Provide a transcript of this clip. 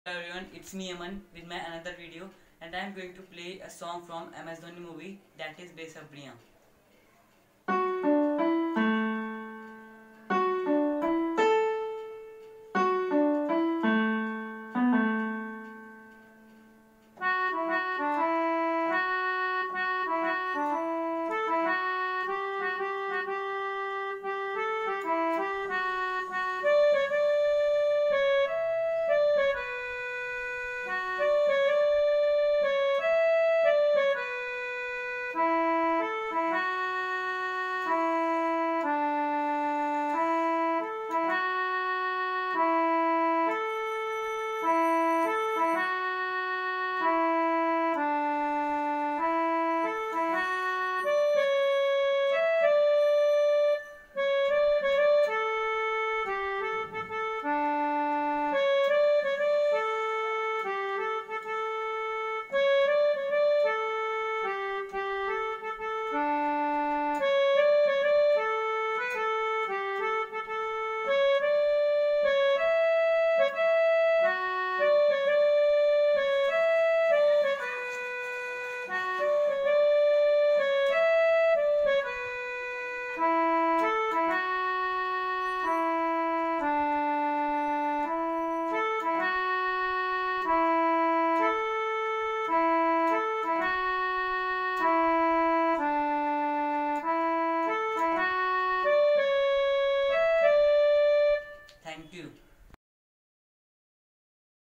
Hello everyone, it's me Aman with my another video, and I am going to play a song from MS Dhoni movie, that is Besabriyaan.